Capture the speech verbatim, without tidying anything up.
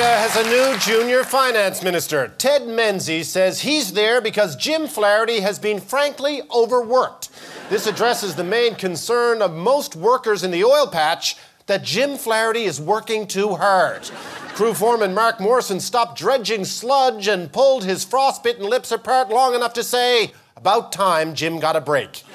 has a new junior finance minister. Ted Menzies says he's there because Jim Flaherty has been frankly overworked. This addresses the main concern of most workers in the oil patch, that Jim Flaherty is working too hard. Crew foreman Mark Morrison stopped dredging sludge and pulled his frostbitten lips apart long enough to say, "About time Jim got a break."